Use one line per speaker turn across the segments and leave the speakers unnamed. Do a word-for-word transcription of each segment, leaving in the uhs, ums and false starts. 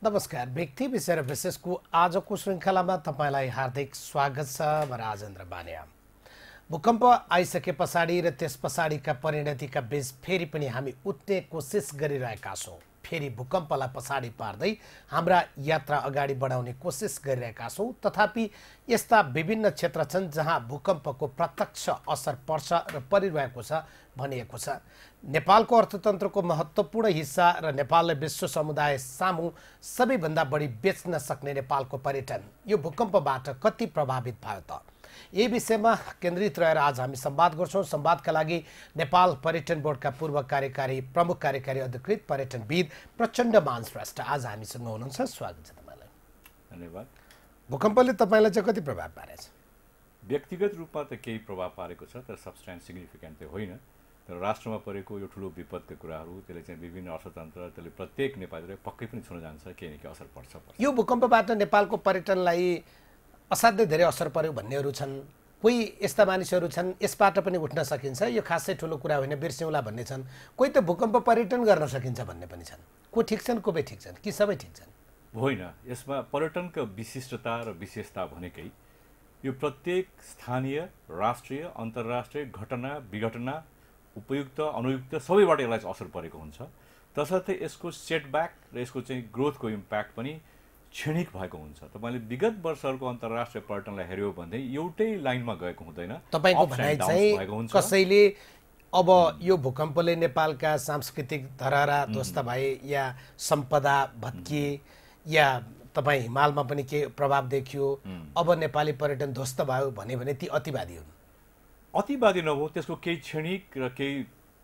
नमस्कार। व्यक्ति विषय र विशेषको आजको श्रृङ्खलामा तपाईँलाई हार्दिक स्वागत छ। म राजेन्द्र बानिया। भूकम्प आइसके पछाडि र त्यस पछाडिका परिणतिका बीच फेरि पनि हामी उठ्ने कोसिस गरिरहेका छौँ। फेरि भूकम्पलाई पछाडि पार्दै हाम्रा यात्रा अगाडि बढाउने कोसिस गरिरहेका छौँ। तथापि यस्ता विभिन्न क्षेत्र छन् जहाँ भूकम्पको प्रत्यक्ष असर पर्छ र परिरहेको छ भनिएको छ। नेपालको अर्थतन्त्रको महत्त्वपूर्ण हिस्सा र नेपालले विश्व समुदाय सामु सबैभन्दा बढी बेच्न सक्ने नेपालको पर्यटन यो भूकम्पबाट कति प्रभावित भयो त? यही विषयमा केन्द्रित रहेर आज हामी संवाद गर्छौँ। संवादका लागि नेपाल पर्यटन बोर्डका पूर्व कार्यकारी प्रमुख कार्यकारी अधिकृत पर्यटनविद प्रचण्ड मान श्रेष्ठ आज हामीसँग हुनुहुन्छ। स्वागत छ तपाईँलाई।
धन्यवाद।
भूकम्पले तपाईँलाई चाहिँ कति प्रभाव पारेछ?
व्यक्तिगत रूपमा त केही प्रभाव पारेको छ, तर सब्सटेन्स सिग्निफिकेन्ट चाहिँ होइन। तर राष्ट्रमा परेको यो ठुलो विपदका कुराहरू त्यसले चाहिँ विभिन्न अर्थतन्त्र त्यसले प्रत्येक नेपालीलाई पक्कै पनि छुन जान्छ, केही न केही असर पर्छ।
यो भूकम्पबाट नेपालको पर्यटनलाई असाध्यै धेरै असर पर्यो भन्नेहरू छन्। कोही यस्ता मानिसहरू छन् यसबाट पनि उठ्न सकिन्छ, यो खासै ठुलो कुरा होइन, बिर्स्यौँला भन्ने छन्। कोही त भूकम्प पर्यटन गर्न सकिन्छ भन्ने पनि छन्। को ठिक छन्, को बे ठिक छन्, कि सबै ठिक छन्?
होइन, यसमा पर्यटनको विशिष्टता र विशेषता भनेकै यो प्रत्येक स्थानीय, राष्ट्रिय, अन्तर्राष्ट्रिय घटना विघटना उपयुक्त अनुयुक्त सबैबाट यसलाई असर परेको हुन्छ। तसर्थ यसको सेटब्याक र यसको चाहिँ ग्रोथको इम्प्याक्ट पनि क्षणिक भएको हुन्छ। तपाईँले विगत वर्षहरूको अन्तर्राष्ट्रिय पर्यटनलाई हेऱ्यो भने एउटै लाइनमा गएको हुँदैन।
तपाईँको भनाइ चाहिँ कसैले अब यो भूकम्पले नेपालका सांस्कृतिक धरहरा ध्वस्त भए या सम्पदा भत्किए या तपाईँ हिमालमा पनि के प्रभाव देखियो, अब नेपाली पर्यटन ध्वस्त भयो भने भने ती अतिवादी हुन्।
अतिवादी नभयो, त्यसको केही क्षणिक र केही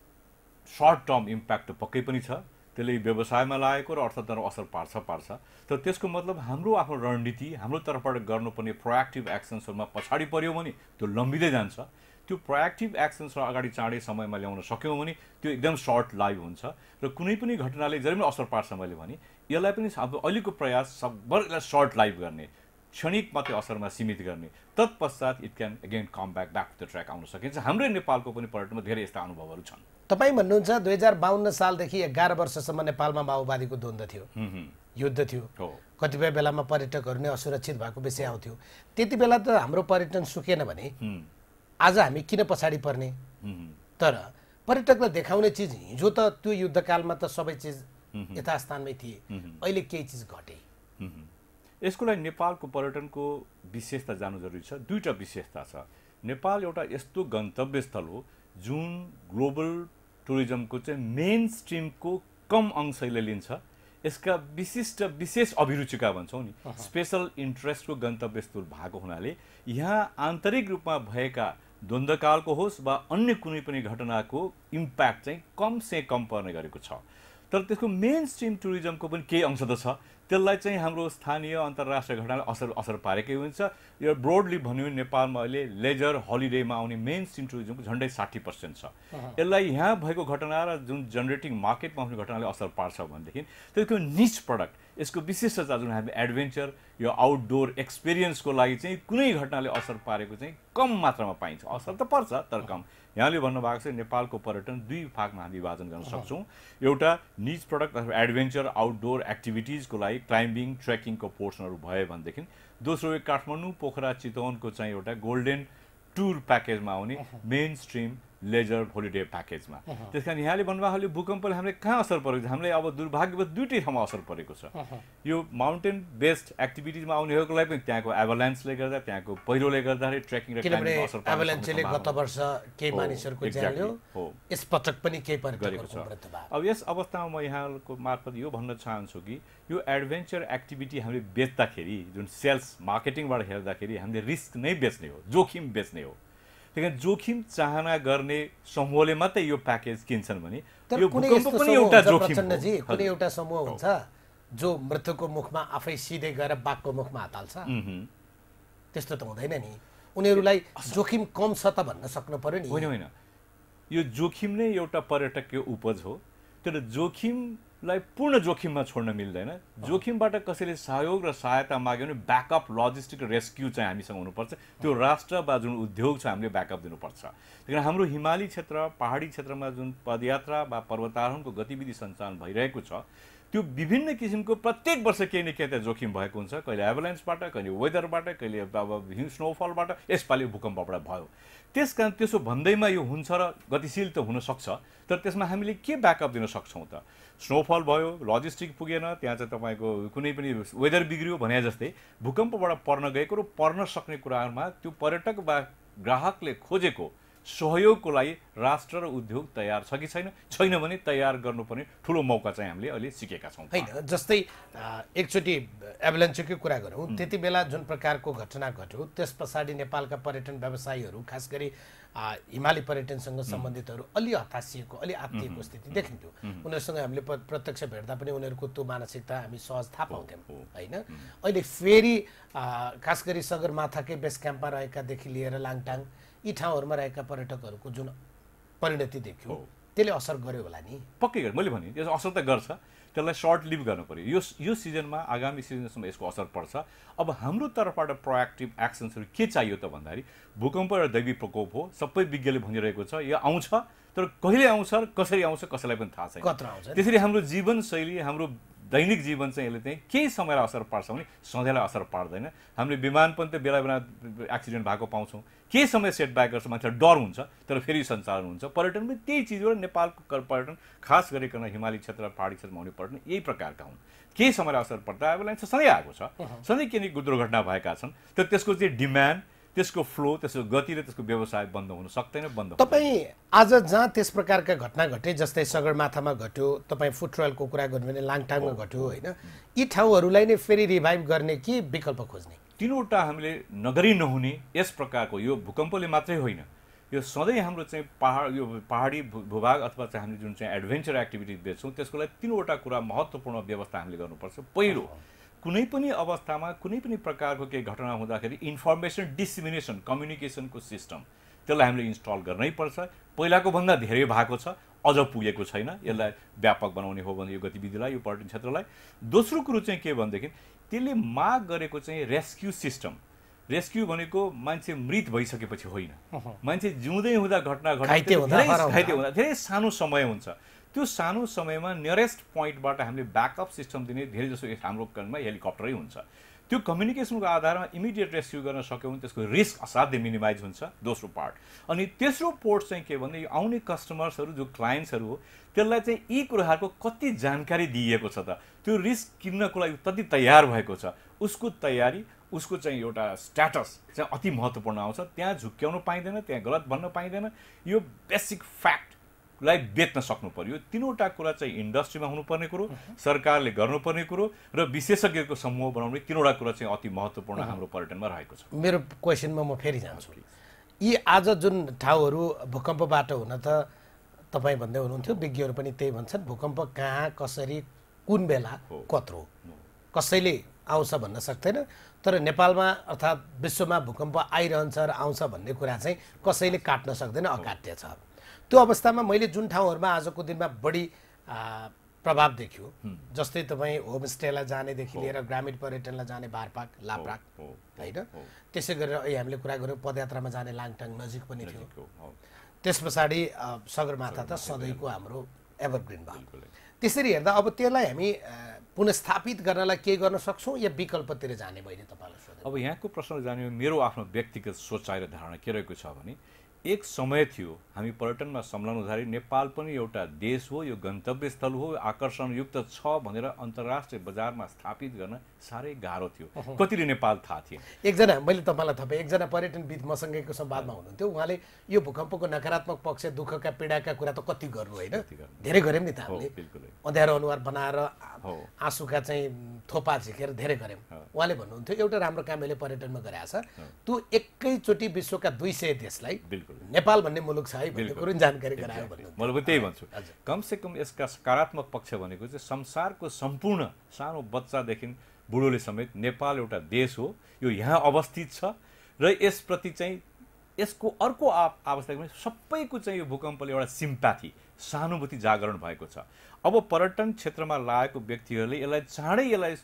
सर्ट टर्म इम्प्याक्ट पक्कै पनि छ। त्यसले व्यवसायमा लागेको र अर्थतन्त्रमा असर पार्छ पार्छ तर त्यसको मतलब हाम्रो आफ्नो रणनीति हाम्रो तर्फबाट गर्नुपर्ने प्रोएक्टिभ एक्सन्सहरूमा पछाडि पर्यो भने त्यो लम्बिँदै जान्छ। त्यो प्रोएक्टिभ एक्सन्सहरू अगाडि चाँडै समयमा ल्याउन सक्यौँ भने त्यो एकदम सर्ट लाइभ हुन्छ र कुनै पनि घटनाले जहिले पनि असर पार्छ। मैले भने यसलाई पनि अब अहिलेको प्रयास सबभर यसलाई सर्ट लाइभ गर्ने, क्षणिक मात्रै असरमा सीमित गर्ने, तत्पश्चात it can again come back back to the track आउन सकिन्छ। हाम्रै नेपालको पनि पर्यटनमा धेरै यस्ता अनुभवहरू छन्।
तपाईँ भन्नुहुन्छ दुई हजार बाहन्न सालदेखि एघार वर्षसम्म नेपालमा माओवादीको द्वन्द्व थियो, युद्ध थियो। कतिपय बेलामा पर्यटकहरू नै असुरक्षित भएको विषय आउँथ्यो। त्यति बेला त हाम्रो पर्यटन सुकेन भने आज हामी किन पछाडि पर्ने? तर पर्यटकलाई देखाउने चिज हिजो त त्यो युद्धकालमा त सबै चिज यथास्थानमै थिए, अहिले केही चिज घटे।
यसको लागि नेपालको पर्यटनको विशेषता जानु जरुरी छ। दुईटा विशेषता छ। नेपाल एउटा यस्तो गन्तव्य स्थल हो जुन ग्लोबल टुरिज्मको चाहिँ मेन स्ट्रिमको कम अंशले लिन्छ। यसका विशिष्ट विशेष अभिरुचिका भन्छौँ नि, स्पेशल इन्ट्रेस्टको गन्तव्य स्थल भएको हुनाले यहाँ आन्तरिक रूपमा भएका द्वन्द्वकालको होस् वा अन्य कुनै पनि घटनाको इम्प्याक्ट चाहिँ कम से कम पर्ने गरेको छ। तर त्यसको मेन स्ट्रिम टुरिज्मको पनि केही अंश त छ, त्यसलाई चाहिँ हाम्रो स्थानीय अन्तर्राष्ट्रिय घटनाले असर असर पारेकै हुन्छ। यो ब्रोडली भन्यो भने नेपालमा अहिले लेजर हलिडेमा आउने मेन स्ट्रिम टुरिज्मको झन्डै साठी पर्सेन्ट छ। यसलाई यहाँ भएको घटना र जुन जेनेरेटिङ मार्केटमा आउने घटनाले असर पार्छ भनेदेखि त्यसको निच प्रडक्ट, यसको विशिष्टता जुन हामी एडभेन्चर यो आउटडोर एक्सपिरियन्सको लागि चाहिँ कुनै घटनाले असर पारेको चाहिँ कम मात्रामा पाइन्छ। असर त पर्छ तर कम। यहाँले भन्नुभएको चाहिँ नेपालको पर्यटन दुई भागमा हामी विभाजन गर्न सक्छौँ। एउटा निज प्रडक्ट अथवा एडभेन्चर आउटडोर एक्टिभिटिजको लागि क्लाइम्बिङ ट्रेकिङको पोर्सनहरू भयो भनेदेखि दोस्रो काठमाडौँ पोखरा चितवनको चाहिँ एउटा गोल्डन टुर प्याकेजमा आउने मेन स्ट्रिम लेजर होलिडे प्याकेजमा। त्यस कारण यहाँले भन्नुभएको भूकम्पले हामीले कहाँ असर परेको छ? हामीले अब दुर्भाग्यवश दुईटै ठाउँमा असर परेको छ। यो माउन्टेन बेस्ड एक्टिभिटिजमा आउनेहरूको लागि पनि त्यहाँको एभालान्सले गर्दा त्यहाँको पहिरोले गर्दाखेरि ट्रेकिङ र क्लाइम्बिङमा असर पर्छ।
एभालान्सले गत वर्ष केही मानिसहरूको ज्यान लियो, यस पटक पनि केही
गरेको छ। अब यस अवस्थामा म यहाँको मार्फत यो भन्न चाहन्छु कि यो एडभेन्चर एक्टिभिटी हामीले बेच्दाखेरि जुन सेल्स मार्केटिङबाट हेर्दाखेरि हामीले रिस्क नै बेच्ने हो, जोखिम बेच्ने हो। त्यही जोखिम चाहना गर्ने समूहले मात्रै यो प्याकेज किन्छन् भने यो भूकम्प पनि एउटा जोखिम हो।
कुनै एउटा समूह हुन्छ जो मृत्युको मुखमा आफै सिधै गएर बाघको मुखमा हात हाल्छ, त्यस्तो त हुँदैन नि। उनीहरूलाई जोखिम कम छ त भन्न सक्नु पर्यो नि।
होइन होइन, यो जोखिम नै एउटा पर्यटकीय उपज हो। तर जोखिमलाई पूर्ण जोखिममा छोड्न मिल्दैन। जोखिमबाट कसैले सहयोग र सहायता माग्यो भने ब्याकअप लजिस्टिक रेस्क्यु चाहिँ हामीसँग हुनुपर्छ। त्यो राष्ट्र वा जुन उद्योग छ हामीले ब्याकअप दिनुपर्छ। त्यही हाम्रो हिमाली क्षेत्र पहाडी क्षेत्रमा जुन पदयात्रा वा पर्वतारोहणको गतिविधि सञ्चालन भइरहेको छ त्यो विभिन्न किसिमको प्रत्येक वर्ष केही न केही त जोखिम भएको हुन्छ, कहिले एभलान्सबाट, कहिले वेदरबाट, कहिले अब स्नोफलबाट, यसपालि भूकम्पबाट भयो। त्यसकारण त्यसो भन्दैमा यो हुन्छ र गतिशील त हुनसक्छ, तर त्यसमा हामीले के ब्याकअप दिन सक्छौँ त? स्नोफल भयो, लजिस्टिक पुगेन, त्यहाँ चाहिँ तपाईँको कुनै पनि वेदर बिग्रियो भने जस्तै भूकम्पबाट पर्न गएको र पर्न सक्ने कुराहरूमा त्यो पर्यटक वा ग्राहकले खोजेको सहयोगको लागि राष्ट्र र उद्योग तयार छ कि छैन, छैन भने तयार गर्नुपर्ने ठुलो मौका चाहिँ हामीले अहिले सिकेका छौँ।
होइन, जस्तै एकचोटि एभलान्सकै कुरा गरौँ, त्यति बेला जुन प्रकारको घटना घट्यो त्यस पछाडि नेपालका पर्यटन व्यवसायीहरू, खास गरी हिमाली पर्यटनसँग सम्बन्धितहरू अलि हतासिएको, अलि आत्तिएको स्थिति देखिन्थ्यो। उनीहरूसँग हामीले प्रत्यक्ष भेट्दा पनि उनीहरूको त्यो मानसिकता हामी सहज थाहा पाउँथ्यौँ होइन। अहिले फेरि खास गरी सगरमाथाकै बेस क्याम्पमा रहेकादेखि लिएर लाङटाङ यी ठाउँहरूमा रहेका पर्यटकहरूको जुन परिणति देखियो त्यसले असर गर्यो होला नि?
पक्कै गरी मैले भने यो असर त गर्छ, त्यसलाई सर्ट लिभ गर्नु पर्यो। यो यो सिजनमा, आगामी सिजनसम्म यसको असर पर्छ। अब हाम्रो तर्फबाट प्रोएक्टिभ एक्सन्सहरू के चाहियो त भन्दाखेरि भूकम्प र दैवी प्रकोप हो, सबै विज्ञले भनिरहेको छ यो आउँछ, तर कहिले आउँछ र कसरी आउँछ कसैलाई पनि थाहा छैन।
कत्र आउँछ?
त्यसरी हाम्रो जीवनशैली, हाम्रो दैनिक जीवन चाहिँ यसले चाहिँ केही समयलाई असर पार्छ भने सधैँलाई असर पार्दैन। हामीले विमान पनि त बेला बेला एक्सिडेन्ट भएको पाउँछौँ, केही समय सेटब्याक गर्छ, मान्छेलाई डर हुन्छ, तर फेरि सञ्चालन हुन्छ। पर्यटन पनि त्यही चिज हो। नेपालको पर्यटन खास गरिकन हिमाली क्षेत्र, पहाडी क्षेत्रमा हुने पर्यटन यही प्रकारका हुन्। केही समयलाई असर पर्दा एभलान्स सधैँ आएको छ, सधैँ केही दुर्घटना भएका छन्, तर त्यसको चाहिँ डिमान्ड, त्यसको फ्लो, त्यसको गति र त्यसको व्यवसाय बन्द हुन सक्दैन। बन्द
तपाईँ आज जहाँ त्यस प्रकारका घटना घटे, जस्तै सगरमाथामा घट्यो, तपाईँ फुटरलको कुरा गर्नु भने लाङटाङमा घट्यो होइन, यी ठाउँहरूलाई नै फेरि रिभाइभ गर्ने कि विकल्प खोज्ने?
तीनवटा हामीले नगरी नहुने यस प्रकारको, यो भूकम्पले मात्रै होइन, यो सधैँ हाम्रो चाहिँ पहाड, यो पहाडी भूभाग अथवा चाहिँ हामीले जुन चाहिँ एडभेन्चर एक्टिभिटिज बेच्छौँ त्यसको लागि तीनवटा कुरा महत्त्वपूर्ण व्यवस्था हामीले गर्नुपर्छ। पहिलो, कुनै पनि अवस्थामा कुनै पनि प्रकारको केही घटना हुँदाखेरि इन्फर्मेसन डिसिमिनेसन, कम्युनिकेसनको सिस्टम, त्यसलाई हामीले इन्स्टल गर्नै पर्छ। पहिलाको भन्दा धेरै भएको छ, अझ पुगेको छैन। यसलाई व्यापक बनाउने हो भने यो गतिविधिलाई, यो पर्यटन क्षेत्रलाई। दोस्रो कुरो चाहिँ के भनेदेखि त्यसले माग गरेको चाहिँ रेस्क्यु सिस्टम। रेस्क्यु भनेको मान्छे मृत भइसकेपछि होइन, मान्छे जिउँदै हुँदा घटना घट्दै घाइते हुँदा धेरै सानो समय हुन्छ। त्यो सानो समयमा नियरेस्ट पोइन्टबाट हामीले ब्याकअप सिस्टम दिने धेरै जसो हाम्रो काममा हेलिकप्टरै हुन्छ। त्यो कम्युनिकेसनको आधारमा इमिडिएट रेस्क्यु गर्न सक्यो भने त्यसको रिस्क असाध्यै मिनिमाइज हुन्छ। दोस्रो पार्ट। अनि तेस्रो पोर्ट चाहिँ के भन्दा यो आउने कस्टमर्सहरू, जो क्लाइन्ट्सहरू हो, त्यसलाई चाहिँ यी कुराहरूको कति जानकारी दिइएको छ त, त्यो रिस्क किन्नको लागि कति तयार भएको छ, उसको तयारी, उसको चाहिँ एउटा स्ट्याटस चाहिँ अति महत्त्वपूर्ण आउँछ। त्यहाँ झुक्क्याउनु पाइँदैन, त्यहाँ गलत भन्न पाइँदैन। यो बेसिक फ्याक्ट लाई बेच्न सक्नु पर्यो। तीनवटा कुरा चाहिँ इन्डस्ट्रीमा हुनुपर्ने कुरो, सरकारले गर्नुपर्ने कुरो र विशेषज्ञको समूह बनाउने तीनवटा कुरा चाहिँ अति महत्त्वपूर्ण हाम्रो पर्यटनमा रहेको छ।
मेरो क्वेसनमा म फेरि जान्छु। यी आज जुन ठाउँहरू भूकम्पबाट हुन त तपाईँ भन्दै हुनुहुन्थ्यो, विज्ञहरू पनि त्यही भन्छन्, भूकम्प कहाँ, कसरी, कुन बेला, कत्रो, कसैले आउँछ भन्न सक्दैन। तर नेपालमा अर्थात् विश्वमा भूकम्प आइरहन्छ र आउँछ भन्ने कुरा चाहिँ कसैले काट्न सक्दैन, अकाट्य छ। त्यो अवस्थामा मैले जुन ठाउँहरूमा आजको दिनमा बढी प्रभाव देखियो, जस्तै तपाईँ होमस्टेलाई जानेदेखि लिएर ग्रामीण पर्यटनलाई जाने बारपाक, लाप्राक होइन, त्यसै गरेर अहिले हामीले कुरा गऱ्यौँ पदयात्रामा जाने लाङटाङ नजिक पनि थियो। त्यस पछाडि सगरमाथा त सधैँको हाम्रो एभरग्रिन भयो। त्यसरी हेर्दा अब त्यसलाई हामी पुनस्थापित गर्नलाई के गर्न सक्छौँ या विकल्पतिर जाने? मैले तपाईँलाई सोधेँ।
अब यहाँको प्रश्न जाने मेरो आफ्नो व्यक्तिगत सोचाइ र धारणा के रहेको छ भने एक समय थियो हामी पर्यटनमा संलग्न हुँदाखेरि नेपाल पनि एउटा देश हो, यो गन्तव्य स्थल हो, आकर्षणयुक्त छ भनेर अन्तर्राष्ट्रिय बजारमा स्थापित गर्न साह्रै गाह्रो थियो। कतिले नेपाल थाहा थियो।
एकजना मैले तपाईँलाई थपेँ, एकजना पर्यटनविद मसँगैको संवादमा हुनुहुन्थ्यो, उहाँले यो भूकम्पको नकारात्मक पक्ष, दुःखका पीडाका कुरा त कति गर्नु होइन, धेरै गऱ्यौँ नि त हामीले, अँध्यारो अनुहार बनाएर आँसुका चाहिँ थोपा झिकेर धेरै गऱ्यौँ। उहाँले भन्नुहुन्थ्यो एउटा राम्रो काम मैले पर्यटनमा गरेको छ, त्यो एकैचोटि विश्वका दुई सय देशलाई नेपाल भन्ने मुलुक छ है भन्ने कुरो जानकारी गरायो भन्नु।
मैले पनि त्यही भन्छु, कमसे कम यसका सकारात्मक पक्ष भनेको चाहिँ संसारको सम्पूर्ण सानो बच्चादेखि बुढोले समेत नेपाल एउटा देश हो, यो यहाँ अवस्थित छ र यसप्रति चाहिँ यसको अर्को आवश्यकता सबैको चाहिँ यो भूकम्पले एउटा सिम्प्याथी, सहानुभूति जागरण भएको छ। अब पर्यटन क्षेत्रमा लागेको व्यक्तिहरूले यसलाई चाँडै यसलाई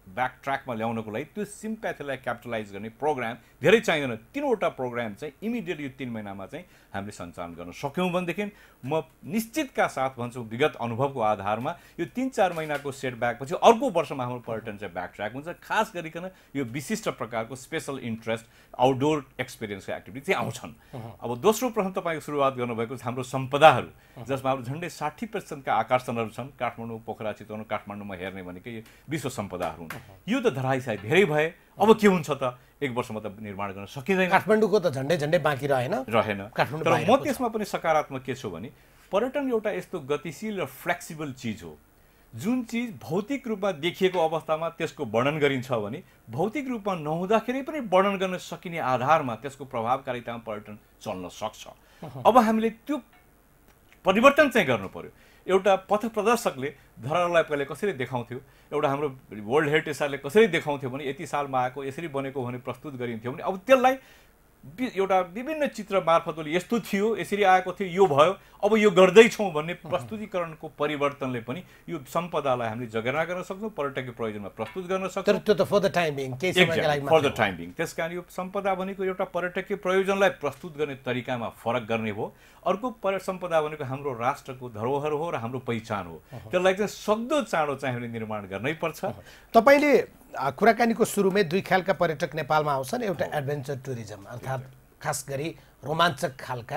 ब्याक ट्र्याकमा ल्याउनको लागि त्यो सिम्प्याथीलाई क्यापिटलाइज गर्ने प्रोग्राम धेरै चाहिँदैन। तिनवटा प्रोग्राम चाहिँ इमिडिएट यो तिन महिनामा चाहिँ हामीले सञ्चालन गर्न सक्यौँ भनेदेखि म निश्चितका साथ भन्छु विगत अनुभवको आधारमा यो तिन चार महिनाको सेटब्याकपछि अर्को वर्षमा हाम्रो पर्यटन चाहिँ ब्याक ट्र्याक हुन्छ। खास गरिकन यो विशिष्ट प्रकारको स्पेसल इन्ट्रेस्ट आउटडोर एक्सपिरियन्सको एक्टिभिटी चाहिँ आउँछन्। अब दोस्रो प्रथम तपाईँको सुरुवात गर्नुभएको छ हाम्रो सम्पदाहरू, जसमा हाम्रो झन्डै साठी प्रतिशतका आकर्षणहरू छन्। काठमाडौँ, पोखरा, चितवन, काठमाडौँमा हेर्ने भनेकै यो विश्व सम्पदाहरू हुन्। यो त धराइसाई धेरै भए, अब के हुन्छ त एक वर्षमा त निर्माण गर्न सकिँदैन।
काठमाडौँको त झन्डै झन्डै बाँकी रहेन
रहेन तर म त्यसमा पनि सकारात्मक के छु भने पर्यटन एउटा यस्तो गतिशील र फ्लेक्सिबल चिज हो जुन चिज भौतिक रूपमा देखिएको अवस्थामा त्यसको वर्णन गरिन्छ भने भौतिक रूपमा नहुँदाखेरि पनि वर्णन गर्न सकिने आधारमा त्यसको प्रभावकारितामा पर्यटन चल्न सक्छ। अब हामीले त्यो परिवर्तन चाहिँ गर्नु पर्यो। एउटा पथ प्रदर्शकले धरालाई पहिले कसरी देखाउँथ्यो, एउटा हाम्रो वर्ल्ड हेरिटेज साइटले कसरी देखाउँथ्यो भने यति सालमा आएको यसरी बनेको भने प्रस्तुत गरिन्थ्यो भने अब त्यसलाई एउटा विभिन्न चित्र मार्फत यस्तो थियो, यसरी आएको थियो, यो भयो, अब यो गर्दैछौँ भन्ने प्रस्तुतिकरणको परिवर्तनले पनि यो सम्पदालाई हामीले जगेर्ना गर्न सक्छौँ, पर्यटकीय प्रयोजनमा प्रस्तुत गर्न सक्छौँ।
त्यो त फर द टाइम बिङ केही समयका लागि
फर द टाइम बिङ। त्यस कारण यो सम्पदा भनेको एउटा पर्यटकीय प्रयोजनलाई प्रस्तुत गर्ने तरिकामा फरक गर्ने हो। अर्को पर्यटन सम्पदा भनेको हाम्रो राष्ट्रको धरोहर हो र हाम्रो पहिचान हो। त्यसलाई चाहिँ सक्दो चाँडो चाहिँ हामीले निर्माण गर्नै पर्छ।
तपाईँले कुराकानीको सुरुमै दुई खालका पर्यटक नेपालमा आउँछन्, एउटा एडभेन्चर टुरिज्म अर्थात् खास गरी रोमाञ्चक खालका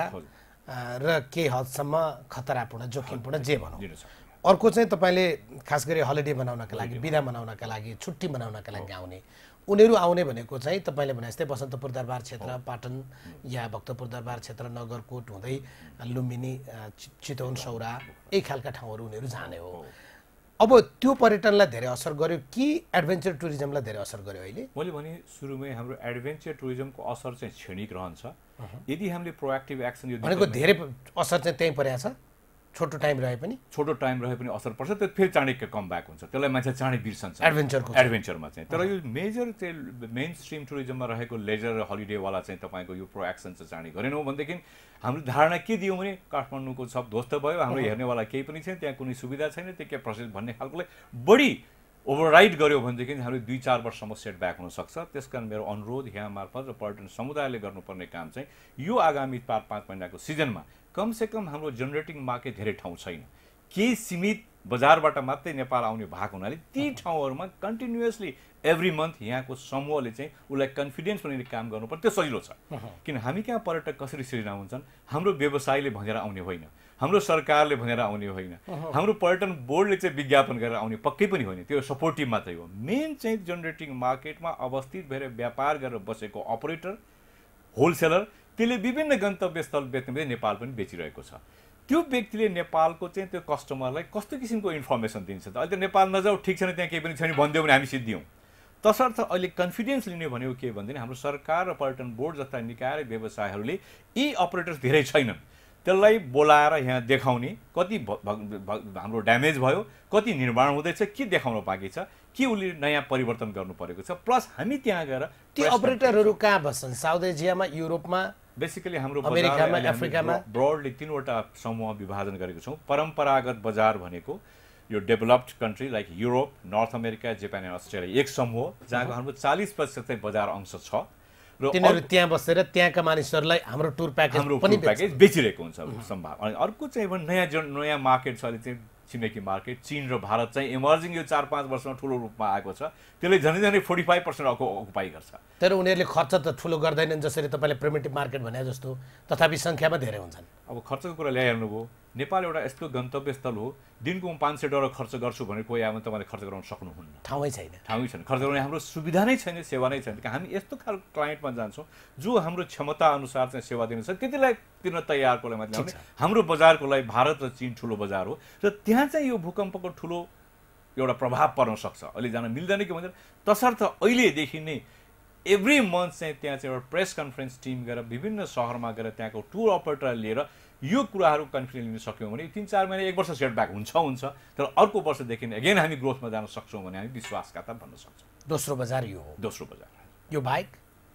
र केही हदसम्म खतरापूर्ण जोखिमपूर्ण जे भनौँ। अर्को चाहिँ तपाईँले खास गरी हलिडे मनाउनका लागि, बिदा मनाउनका लागि, छुट्टी मनाउनका लागि आउने, उनीहरू आउने भनेको चाहिँ तपाईँले भने जस्तै बसन्तपुर दरबार क्षेत्र, पाटन या भक्तपुर दरबार क्षेत्र, नगरकोट हुँदै लुम्बिनी, चितवन, सौरा यही खालका ठाउँहरू उनीहरू जाने हो। अब त्यो पर्यटनलाई धेरै असर गर्यो कि एडभेन्चर टुरिज्मलाई धेरै असर गर्यो? अहिले
मैले भने सुरुमै हाम्रो एडभेन्चर टुरिज्मको असर चाहिँ क्षणिक रहन्छ। यदि हामीले प्रोएक्टिभ एक्सन यो
भनेको धेरै असर चाहिँ त्यहीँ परेको छ, छोटो टाइम रहे पनि
छोटो टाइम रहे पनि असर पर्छ, त्यो फेरि चाँडै कम ब्याक हुन्छ, त्यसलाई मान्छे चाँडै बिर्सन्छ
एडभेन्चरको
एडभेन्चरमा चाहिँ। तर यो मेजर चाहिँ मेन स्ट्रिम टुरिज्ममा रहेको लेजर र हलिडेवाला चाहिँ तपाईँको यो प्रो एक्सन चाहिँ चाँडै गरेनौँ भनेदेखि हाम्रो धारणा के दियौँ भने काठमाडौँको सब ध्वस्त भयो, हाम्रो हेर्नेवाला केही पनि छैन, त्यहाँ कुनै सुविधा छैन, त्यो के प्रोसेस भन्ने खालकोलाई बढी ओभरराइड गर्यो भनेदेखि हाम्रो दुई चार वर्षसम्म सेटब्याक हुनसक्छ। त्यस कारण मेरो अनुरोध यहाँ मार्फत र पर्यटन समुदायले गर्नुपर्ने काम चाहिँ यो आगामी चार पाँच महिनाको सिजनमा कमसेकम हाम्रो जेनेरेटिङ मार्केट धेरै ठाउँ छैन, केही सीमित बजारबाट मात्रै नेपाल आउने भएको हुनाले ती ठाउँहरूमा कन्टिन्युअसली एभ्री मन्थ यहाँको समूहले चाहिँ उसलाई कन्फिडेन्स बनाउने काम गर्नुपर्छ। त्यो सजिलो छ किन हामी कहाँ पर्यटक कसरी सिर्जना हुन्छन्, हाम्रो व्यवसायले भनेर आउने होइन, हाम्रो सरकारले भनेर आउने होइन, हाम्रो पर्यटन बोर्डले चाहिँ विज्ञापन गरेर आउने पक्कै पनि होइन, त्यो सपोर्टिभ मात्रै हो। मेन चाहिँ जेनेरेटिङ मार्केटमा अवस्थित भएर व्यापार गरेर बसेको अपरेटर, होलसेलर, त्यसले विभिन्न गन्तव्य स्थल बेच्ने नेपाल पनि बेचिरहेको छ। त्यो व्यक्तिले नेपालको चाहिँ त्यो कस्टमरलाई कस्तो किसिमको इन्फर्मेसन दिन्छ त? अहिले त नेपाल नजाऊ, ठिक छैन, त्यहाँ केही पनि छैन भनिदियो भने हामी सिद्धियौँ। तसर्थ अहिले कन्फिडेन्स लिने भनेको के भन्दैन, हाम्रो सरकार र पर्यटन बोर्ड जस्ता निकाय र व्यवसायहरूले यी अपरेटर्स धेरै छैनन्, त्यसलाई बोलाएर यहाँ देखाउने कति हाम्रो ड्यामेज भयो, कति निर्माण हुँदैछ, के देखाउन बाँकी छ, के उसले नयाँ परिवर्तन गर्नु परेको छ। प्लस हामी त्यहाँ गएर
ती अपरेटरहरू कहाँ बस्छन्? साउथ एसियामा, युरोपमा,
बेसिकली हाम्रो
अमेरिकामा, अफ्रिकामा
ब्रोडली तीनवटा समूह विभाजन गरेको छौँ। परम्परागत बजार भनेको यो developed country like Europe, North America, Japan and Australia एक समूह, जहाँको हाम्रो चालिस प्रतिशत चाहिँ बजार अंश छ
र तिनीहरू त्यहाँ बसेर त्यहाँका मानिसहरूलाई हाम्रो टुर प्याकेज
हाम्रो टुर प्याकेज बेचिरहेको हुन्छ सम्भावना। अनि अर्को चाहिँ नयाँ जुन नयाँ मार्केट छ अहिले चाहिँ छिमेकी मार्केट चीन र भारत चाहिँ इमर्जिङ यो चार पाँच वर्षमा ठुलो रूपमा आएको छ, त्यसले झन् झनै फोर्टी फाइभ पर्सेन्ट अकुपाई गर्छ।
तर उनीहरूले खर्च त ठुलो गर्दैनन् जसरी तपाईँले प्रिमिटिभ मार्केट भने जस्तो, तथापि सङ्ख्यामा धेरै हुन्छन्।
अब खर्चको कुरा ल्याइहाल्नुभयो, नेपाल एउटा यस्तो गन्तव्य स्थल हो दिनको म पाँच सय डलर खर्च गर्छु भने कोही आमा तपाईँले खर्च गराउन सक्नुहुन्न,
ठाउँै छैन
ठाउँै छैन खर्च गर्ने हाम्रो सुविधा नै छैन, सेवा नै छैन। हामी यस्तो खालको क्लाइन्टमा जान्छौँ जो हाम्रो क्षमता अनुसार चाहिँ सेवा दिनु छ, त्यतिलाई तिर्न तयारको लागि मात्रै हाम्रो बजारको लागि भारत र चीन ठुलो बजार हो र त्यहाँ चाहिँ यो भूकम्पको ठुलो एउटा प्रभाव पर्न सक्छ। अहिले जान मिल्दैन कि भन्छ, तसर्थ अहिलेदेखि नै एभ्री मन्थ चाहिँ त्यहाँ चाहिँ एउटा प्रेस कन्फरेन्स टिम गरेर विभिन्न सहरमा गएर त्यहाँको टुर अपरेटर लिएर यो कुराहरू कन्फिडेन्स लिन सक्यौँ भने तीन चार महिना एक वर्ष सेटब्याक हुन्छ हुन्छ तर अर्को वर्षदेखि अगेन हामी ग्रोथमा जान सक्छौँ भने हामी विश्वासका त भन्न सक्छौँ।
दोस्रो बजार यो हो।
दोस्रो बजार
यो बाहेक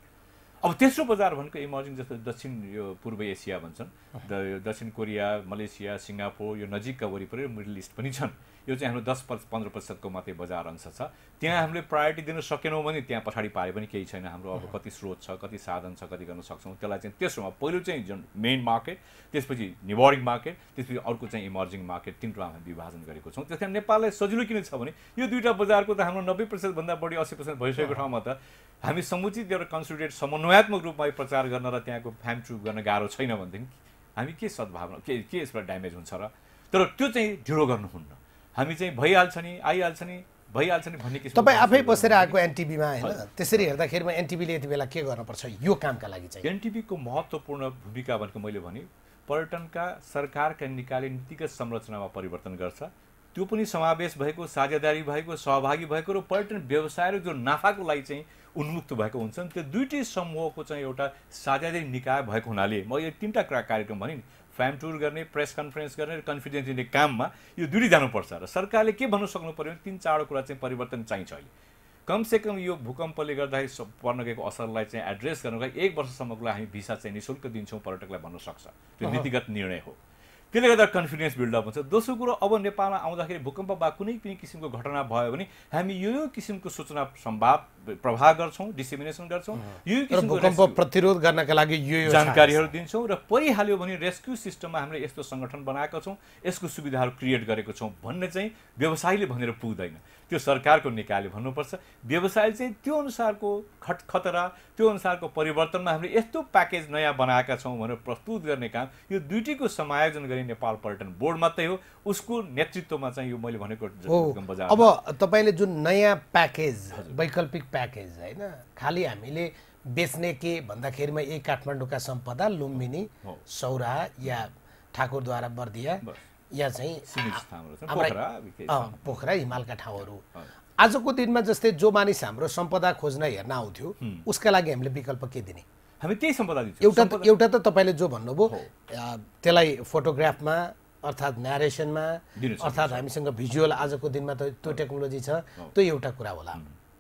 अब तेस्रो बजार भनेको इमर्जिङ जस्तो दक्षिण यो पूर्व एसिया भन्छन्, दक्षिण कोरिया, मलेसिया, सिङ्गापुर, यो नजिकका वरिपरि मिडल इस्ट पनि छन्। यो चाहिँ हाम्रो दस पन्ध्र प्रतिशतको मात्रै बजार अंश छ। त्यहाँ हामीले प्रायोरिटी दिन सकेनौँ भने त्यहाँ पछाडि पारे पनि केही छैन। हाम्रो अब कति स्रोत छ, कति साधन छ, कति गर्न सक्छौँ, त्यसलाई चाहिँ तेस्रोमा पहिलो चाहिँ जुन मेन मार्केट, त्यसपछि निबोरिङ मार्केट, त्यसपछि अर्को चाहिँ इमर्जिङ मार्केट, तिनवटा हामी विभाजन गरेको छौँ। त्यस कारण नेपाललाई सजिलो किन छ भने यो दुईवटा बजारको त हाम्रो नब्बे प्रतिशतभन्दा बढी अस्सी प्रतिशत भइसकेको ठाउँमा त हामी समुचित एउटा कन्सोलिडेट समन्वयात्मक रूपमा प्रचार गर्न र त्यहाँको फ्यामचुप गर्न गाह्रो छैन भनेदेखि हामी के सद्भावना के के यसबाट ड्यामेज हुन्छ र? तर त्यो चाहिँ ढिलो गर्नुहुन्न। हामी चाहिँ भइहाल्छ नि, आइहाल्छ नि, भइहाल्छ नि भन्ने किसिमको
तपाईँ आफै बसेर आएको एनटिभीमा होइन, त्यसरी हेर्दाखेरिमा एनटिभीले यति बेला के गर्नुपर्छ यो कामका लागि चाहिँ?
एनटिभीको महत्त्वपूर्ण भूमिका भनेको मैले भने पर्यटनका सरकारका निकाले नीतिगत संरचनामा परिवर्तन गर्छ। त्यो पनि समावेश भएको, साझेदारी भएको, सहभागी भएको र पर्यटन व्यवसाय र जो नाफाको लागि चाहिँ उन्मुक्त भएको हुन्छन्, त्यो दुईटै समूहको चाहिँ एउटा साझेदारी निकाय भएको हुनाले म यो तीनटा कार्यक्रम भने नि फ्याम टुर गर्ने, प्रेस कन्फरेन्स गर्ने र कन्फिडेन्स दिने काममा यो दुई जानुपर्छ र सरकारले के भन्नु सक्नु पर्यो भने तीन चारवटा कुरा चाहिँ परिवर्तन चाहिन्छ। अहिले कमसेकम यो भूकम्पले गर्दाखेरि पर्न गएको असरलाई चाहिँ एड्रेस गर्नको लागि एक वर्षसम्मको लागि हामी भिसा चाहिँ निःशुल्क दिन्छौँ पर्यटकलाई भन्न सक्छ। त्यो नीतिगत निर्णय हो। त्यसले गर्दा कन्फिडेन्स बिल्डअप हुन्छ। दोस्रो कुरो, अब नेपालमा आउँदाखेरि भूकम्प वा कुनै पनि किसिमको घटना भयो भने हामी यो यो किसिमको सूचना सम्वाद प्रभाव गर्छौँ, डिसेमिनेसन गर्छौँ, यो किसिमको
भूकम्प प्रतिरोध गर्नका लागि यो यो
जानकारीहरू दिन्छौँ र परिहाल्यो भने रेस्क्यु सिस्टममा हामीले यस्तो सङ्गठन बनाएका छौँ, यसको सुविधाहरू क्रिएट गरेको छौँ भन्ने चाहिँ व्यवसायीले भनेर पुग्दैन, त्यो सरकारको निकायले भन्नुपर्छ। व्यवसायले चाहिँ त्यो अनुसारको खट खतरा, त्यो अनुसारको परिवर्तनमा हामीले यस्तो प्याकेज नयाँ बनाएका छौँ भनेर प्रस्तुत गर्ने काम यो दुईटीको समायोजन गर्ने नेपाल पर्यटन बोर्ड मात्रै हो। उसको नेतृत्वमा चाहिँ यो मैले भनेको बजार।
अब तपाईँले जुन नयाँ प्याकेज, वैकल्पिक प्याकेज होइन, खालि हामीले बेच्ने के भन्दाखेरिमा यही काठमाडौँका सम्पदा लुम्बिनी, सौरा या ठाकुरद्वारा बर्दिया या चाहिँ पोखरा हिमालका ठाउँहरू, आजको दिनमा जस्तै जो मानिस हाम्रो सम्पदा खोज्न हेर्न आउँथ्यो उसका लागि हामीले विकल्प के दिने?
हामी त्यही सम्पदा दिन्छौँ।
एउटा एउटा त तपाईँले जो भन्नुभयो त्यसलाई फोटोग्राफमा अर्थात् न्यारेसनमा अर्थात् हामीसँग भिजुअल आजको दिनमा त त्यो टेक्नोलोजी छ, त्यो एउटा कुरा होला।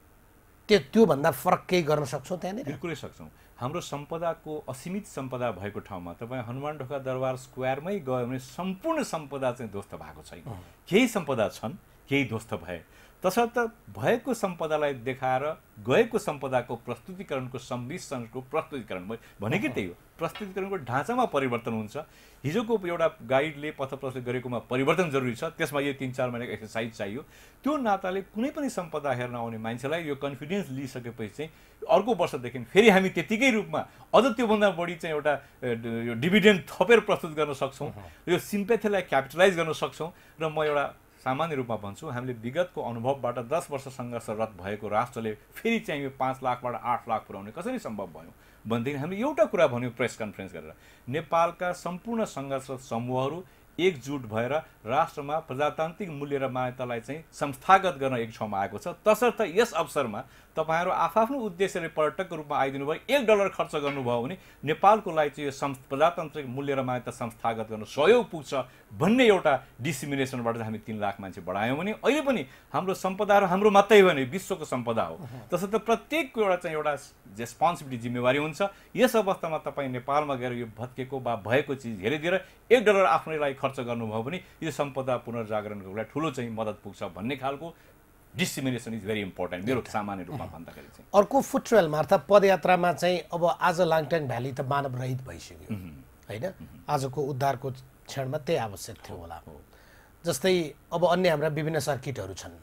त्यो त्योभन्दा फरक केही गर्न सक्छौँ त्यहाँनिर?
बिल्कुलै सक्छौँ। हाम्रो सम्पदाको असीमित सम्पदा भएको ठाउँमा तपाईँ हनुमान ढोका दरबार स्क्वायरमै गयो भने सम्पूर्ण सम्पदा चाहिँ ध्वस्त भएको छैन। केही सम्पदा छन्, केही ध्वस्त भए, तसर्थ भएको सम्पदालाई देखाएर गएको सम्पदाको प्रस्तुतिकरणको सम्मिश्रणको प्रस्तुतिकरण भनेकै त्यही हो। प्रस्तुतिकरणको ढाँचामा परिवर्तन हुन्छ। हिजोको एउटा गाइडले पथ प्रस्तुत गरेकोमा परिवर्तन जरुरी छ, त्यसमा यो तीन चार महिनाको एक्सर्साइज चाहियो। त्यो नाताले कुनै पनि सम्पदा हेर्न आउने मान्छेलाई यो कन्फिडेन्स लिइसकेपछि चाहिँ अर्को वर्षदेखि फेरि हामी त्यतिकै रूपमा अझ त्योभन्दा बढी चाहिँ एउटा यो डिभिडेन्ड थपेर प्रस्तुत गर्न सक्छौँ, यो सिम्पेथीलाई क्यापिटलाइज गर्न सक्छौँ। र म एउटा सामान्य रूपमा भन्छु, हामीले विगतको अनुभवबाट दस वर्ष सङ्घर्षरत भएको राष्ट्रले फेरि चाहिँ यो पाँच लाखबाट आठ लाख पुर्याउने कसरी सम्भव भयो भनेदेखि हामीले एउटा कुरा भन्यो प्रेस कन्फरेन्स गरेर, नेपालका सम्पूर्ण सङ्घर्षरत समूहहरू एकजुट भएर राष्ट्रमा प्रजातान्त्रिक मूल्य र मान्यतालाई चाहिँ संस्थागत गर्न एक ठाउँमा आएको छ। तसर्थ यस अवसरमा तपाईँहरू आफ्नो उद्देश्यले पर्यटकको रूपमा आइदिनु भयो, एक डलर खर्च गर्नुभयो भने नेपालको लागि चाहिँ यो प्रजातान्त्रिक मूल्य र मान्यता संस्थागत गर्न सहयोग पुग्छ भन्ने एउटा डिसिमिनेसनबाट चाहिँ हामी तीन लाख मान्छे बढायौँ भने अहिले पनि हाम्रो सम्पदाहरू हाम्रो मात्रै हो भने विश्वको सम्पदा हो। तसर्थ प्रत्येकको एउटा चाहिँ एउटा रेस्पोन्सिबिलिटी जिम्मेवारी हुन्छ। यस अवस्थामा तपाईँ नेपालमा गएर यो भत्केको वा भएको चिज हेरिदिएर एक डलर आफ्नै लागि खर्च गर्नुभयो भने यो सम्पदा पुनर्जागरणको लागि ठुलो चाहिँ मद्दत पुग्छ भन्ने खालको डिसिमिनेसन इज भेरी इम्पोर्टेन्ट मेरो सामान्य रूपमा भन्दाखेरि चाहिँ।
अर्को फुट ट्रेलमा अर्थात् पदयात्रामा चाहिँ अब आज लाङटाङ भ्याली त मानव रहित भइसक्यो होइन, आजको उद्धारको क्षणमा त्यही आवश्यक थियो होला। जस्तै अब अन्य हाम्रा विभिन्न सर्किटहरू छन्,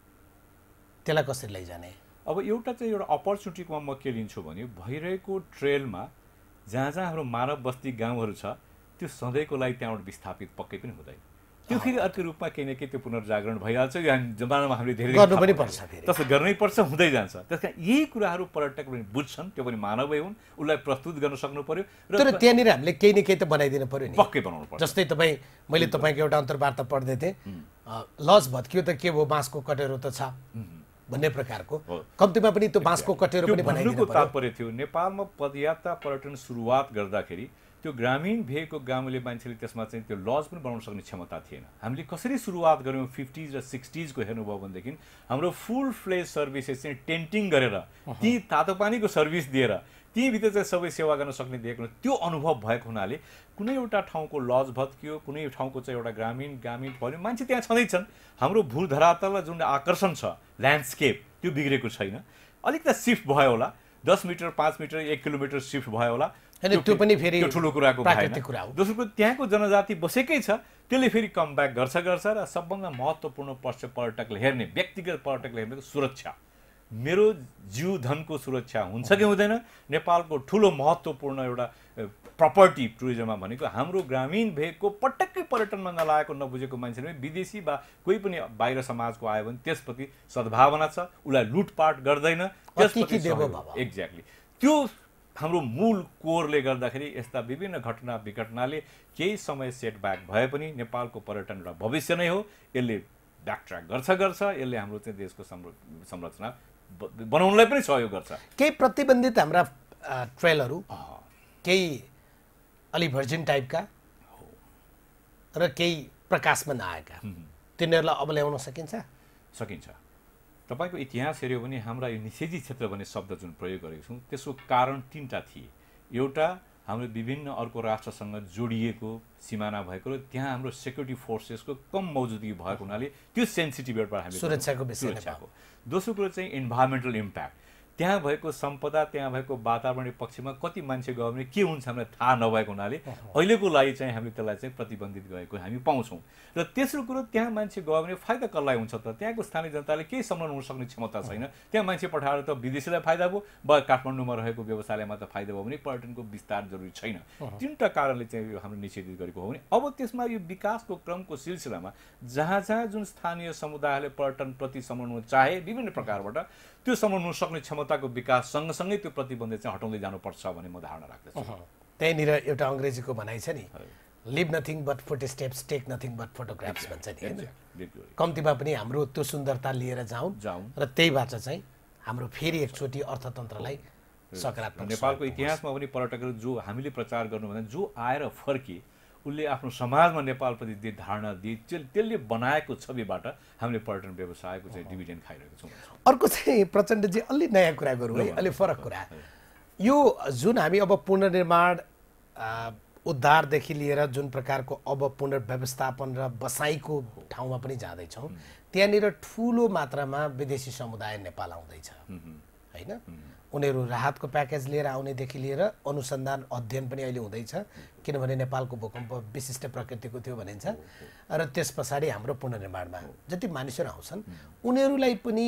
त्यसलाई कसरी लैजाने?
अब एउटा चाहिँ एउटा अपर्च्युनिटीमा म के लिन्छु भने भइरहेको ट्रेलमा जहाँ जहाँ हाम्रो मानव बस्ती गाउँहरू छ त्यो सधैँको लागि त्यहाँबाट विस्थापित पक्कै पनि हुँदैन। त्यो फेरि अर्को रूपमा केही न केही त्यो पुनर्जागरण भइहाल्छ। यो जमानामा हामीले धेरै
गर्नु पनि पर्छ,
त्यसो गर्नै पर्छ, हुँदै जान्छ। त्यस कारण यही कुराहरू पर्यटकले पनि बुझ्छन्, त्यो पनि मानवै हुन्, उसलाई प्रस्तुत गर्न सक्नु पर्यो।
र त्यहाँनिर हामीले केही न केही त बनाइदिनु पर्यो नि,
पक्कै बनाउनु पर्छ।
जस्तै तपाईँ मैले तपाईँको एउटा अन्तर्वार्ता पढ्दै थिएँ, लज भत्कियो त के भयो बाँसको कटेरो त छ भन्ने प्रकारको, कम्तीमा पनि त्यो बाँसको कटेरो पनि बनाइदिनु पर्यो।
तात्पर्य थियो नेपालमा पदयात्रा पर्यटन सुरुवात गर्दाखेरि त्यो ग्रामीण भेगको गाउँले मान्छेले त्यसमा चाहिँ त्यो लज पनि बनाउन सक्ने क्षमता थिएन। हामीले कसरी सुरुवात गऱ्यौँ फिफ्टिज र सिक्सटिजको हेर्नुभयो भनेदेखि हाम्रो फुल फ्लेज सर्भिसेस चाहिँ टेन्टिङ गरेर ती तातो पानीको सर्भिस दिएर तीभित्र चाहिँ सबै सेवा गर्न सक्ने दिएको त्यो अनुभव भएको हुनाले कुनै एउटा ठाउँको लज भत्कियो, कुनै ठाउँको चाहिँ एउटा ग्रामीण ग्रामीण भयो, मान्छे त्यहाँ छँदैछन्। हाम्रो भू धरातलमा जुन आकर्षण छ ल्यान्डस्केप त्यो बिग्रेको छैन। अलिकति सिफ्ट भयो होला, दस मिटर पाँच मिटर एक किलोमिटर सिफ्ट भयो होला,
त्यो पनि फेरि
त्यो ठुलो कुराको भएन। दोस्रो कुरो त्यहाँको जनजाति बसेकै छ, त्यसले फेरि कम ब्याक गर्छ गर्छ र सबभन्दा महत्त्वपूर्ण पक्ष पर्यटकले हेर्ने, व्यक्तिगत पर्यटकले हेर्ने सुरक्षा। मेरो जीव धनको सुरक्षा हुन्छ कि हुँदैन? नेपालको ठुलो महत्त्वपूर्ण एउटा प्रपर्टी टुरिज्ममा भनेको हाम्रो ग्रामीण भेगको पटक्कै पर्यटनमा नलागेको नबुझेको मान्छेले विदेशी वा कोही पनि बाहिर समाजको आयो भने त्यसप्रति सद्भावना छ, उसलाई लुटपाट गर्दैन, त्यसप्रति एक्ज्याक्टली त्यो हाम्रो मूल कोरले गर्दाखेरि यस्ता विभिन्न घटना विघटनाले केही समय सेटब्याक भए पनि नेपालको पर्यटन एउटा भविष्य नै हो। यसले ब्याकट्र्याक गर्छ गर्छ यसले हाम्रो चाहिँ देशको संरचना बनाउनलाई पनि सहयोग गर्छ।
केही प्रतिबन्धित हाम्रा ट्रेलहरू केही अलि भर्जिन टाइपका र केही प्रकाशमा नआएका तिनीहरूलाई अब ल्याउन सकिन्छ?
सकिन्छ। तपाईको इतिहास हेऱ्यो भने हाम्रा यो निषेधित क्षेत्र भन्ने शब्द जुन प्रयोग गरेको छौँ त्यसको कारण तीनटा थिए। एउटा हाम्रो विभिन्न अर्को राष्ट्रसँग जोडिएको सिमाना भएको र त्यहाँ हाम्रो सेक्युरिटी फोर्सेसको कम मौजुदगी भएको हुनाले त्यो सेन्सिटिभबाट हामी
सुरक्षाको
सुरक्षाको। दोस्रो कुरो चाहिँ इन्भाइरोमेन्टल इम्प्याक्ट, त्यहाँ भएको सम्पदा त्यहाँ भएको वातावरणीय पक्षमा कति मान्छे गयो भने के हुन्छ हामीलाई थाहा नभएको हुनाले अहिलेको लागि चाहिँ हामीले त्यसलाई चाहिँ प्रतिबन्धित गरेको हामी पाउँछौँ। र तेस्रो कुरो त्यहाँ मान्छे गयो भने फाइदा कसलाई हुन्छ त? त्यहाँको स्थानीय जनताले केही सम्मान हुन सक्ने क्षमता छैन। त्यहाँ मान्छे पठाएर त विदेशीलाई फाइदा भयो वा काठमाडौँमा रहेको व्यवसायलाई मात्र फाइदा भयो भने पर्यटनको विस्तार जरुरी छैन। तीनटा कारणले चाहिँ यो हामीले निषेधित गरेको हो भने अब त्यसमा यो विकासको क्रमको सिलसिलामा जहाँ जहाँ जुन स्थानीय समुदायले पर्यटनप्रति सम्मान चाहे विभिन्न प्रकारबाट त्यो सम्मान हुन सक्ने क्षमताको विकास सँगसँगै त्यो प्रतिबन्ध चाहिँ हटाउँदै जानुपर्छ भन्ने म धारणा राख्दछु।
त्यहीँनिर एउटा अङ्ग्रेजीको भनाइ छ नि, leave nothing but footsteps, take nothing but photographs भन्छ नि होइन? कम्तीमा पनि हाम्रो त्यो सुन्दरता लिएर जाउँ
जाउँ
र त्यहीबाट चाहिँ हाम्रो फेरि एकचोटि अर्थतन्त्रलाई सकारात्मक।
नेपालको इतिहासमा पनि पर्यटकहरू जो हामीले प्रचार गर्नु भने जो आएर फर्के उसले आफ्नो समाजमा नेपालप्रति जे धारणा दिए त्यसले बनाएको छविबाट हामीले पर्यटन व्यवसायको चाहिँ डिभिडेन्ड खाइरहेको छौँ।
अर्को चाहिँ प्रचण्डजी अलि नयाँ कुरा गरौँ है, अलि फरक कुरा। यो जुन हामी अब पुनर्निर्माण उद्धारदेखि लिएर जुन प्रकारको अब पुनर्व्यवस्थापन र बसाइको ठाउँमा पनि जाँदैछौँ, त्यहाँनिर ठुलो मात्रामा विदेशी समुदाय नेपाल आउँदैछ होइन? उनीहरू राहतको प्याकेज लिएर आउनेदेखि लिएर अनुसन्धान अध्ययन पनि अहिले हुँदैछ, किनभने नेपालको भूकम्प विशिष्ट प्रकृतिको थियो भनिन्छ। र त्यस पछाडि हाम्रो पुनर्निर्माणमा जति मानिसहरू आउँछन् उनीहरूलाई पनि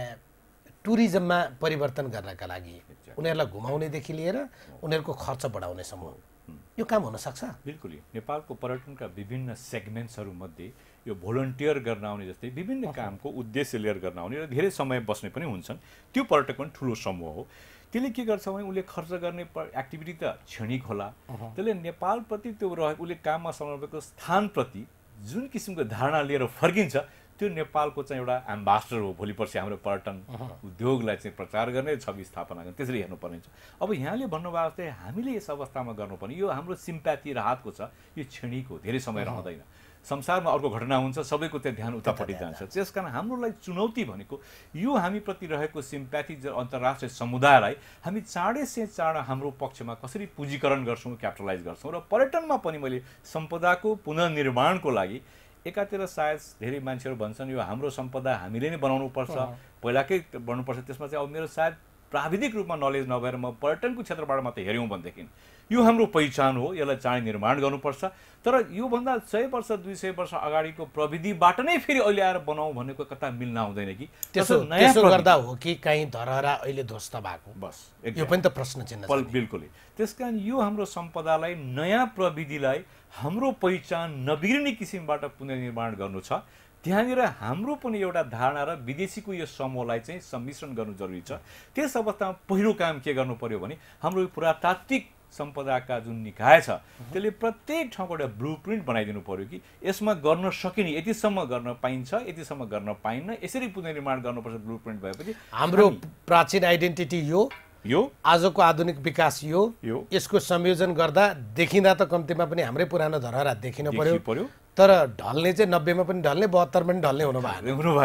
टुरिज्ममा परिवर्तन गर्नका लागि उनीहरूलाई घुमाउनेदेखि लिएर उनीहरूको खर्च बढाउनेसम्म यो काम हुन सक्छ?
बिल्कुल। नेपालको पर्यटनका विभिन्न सेगमेन्ट्सहरूमध्ये यो भोलन्टियर गर्न आउने जस्तै विभिन्न कामको उद्देश्य लिएर गर्न आउने र धेरै समय बस्ने पनि हुन्छन्, त्यो पर्यटक पनि ठुलो समूह हो। त्यसले के गर्छ भने उसले खर्च गर्ने एक्टिभिटी त क्षणिक होला, त्यसले नेपालप्रति त्यो रहेको उसले काममा समर्पिएको स्थानप्रति जुन किसिमको धारणा लिएर फर्किन्छ त्यो नेपालको चाहिँ एउटा एम्बासडर हो भोलि पर्सि हाम्रो पर्यटन उद्योगलाई चाहिँ प्रचार गर्ने छवि स्थापना गर्ने, त्यसरी हेर्नुपर्ने छ। अब यहाँले भन्नुभएको जस्तै हामीले यस अवस्थामा गर्नुपर्ने यो हाम्रो सिम्प्याथी राहतको छ, यो क्षणिक हो, धेरै समय रहँदैन। संसारमा अर्को घटना हुन्छ, सबैको त्यहाँ ध्यान उतापट्टि जान्छ। त्यसकारण हाम्रो लागि चुनौती भनेको यो हामीप्रति रहेको सिम्प्याथी अन्तर्राष्ट्रिय समुदायलाई हामी चाँडै से चाँडो हाम्रो पक्षमा कसरी पुँजीकरण गर्छौँ, क्यापिटलाइज गर्छौँ। र पर्यटनमा पनि मैले सम्पदाको पुनर्निर्माणको लागि एकातिर सायद धेरै मान्छेहरू भन्छन् यो हाम्रो सम्पदा हामीले नै बनाउनुपर्छ, पहिलाकै बनाउनुपर्छ, त्यसमा चाहिँ अब मेरो सायद प्राविधिक रूपमा नलेज नभएर म पर्यटनको क्षेत्रबाट मात्रै हेऱ्यौँ भनेदेखि यो हाम्रो पहिचान हो, यसलाई चाँडै निर्माण गर्नुपर्छ। तर योभन्दा सय वर्ष दुई सय वर्ष अगाडिको प्रविधिबाट नै फेरि अहिले आएर बनाऊ भनेको कता मिल्न आउँदैन कि?
त्यसो त्यसो गर्दा हो कि कहीँ धरहरा अहिले ध्वस्त भएको?
बस
यो पनि त प्रश्न चिन्ह छ।
बिल्कुलै। त्यसकारण यो हाम्रो सम्पदालाई नयाँ प्रविधिलाई हाम्रो पहिचान नबिग्रिने किसिमबाट पुनर्निर्माण गर्नु छ। त्यहाँनिर हाम्रो पनि एउटा धारणा र विदेशीको यो समूहलाई चाहिँ सम्मिश्रण गर्नु जरुरी छ। त्यस अवस्थामा पहिलो काम के गर्नु पर्यो भने हाम्रो पुरातात्विक सम्पदाका जुन निकाय छ त्यसले प्रत्येक ठाउँको एउटा ब्लु प्रिन्ट बनाइदिनु पर्यो कि यसमा गर्न सकिने यतिसम्म गर्न पाइन्छ, यतिसम्म गर्न पाइन्न, यसरी पुनर्निर्माण गर्नुपर्छ। ब्लु प्रिन्ट भएपछि
हाम्रो प्राचीन आइडेन्टिटी यो
यो
आजको आधुनिक विकास यो यो यसको संयोजन गर्दा देखिँदा त कम्तीमा पनि हाम्रै पुरानो धरहरा देखिन पर्यो, तर ढल्ने चाहिँ नब्बेमा पनि ढल्ने, बहत्तरमा पनि ढल्ने हुनु भएन
हुनु भएन।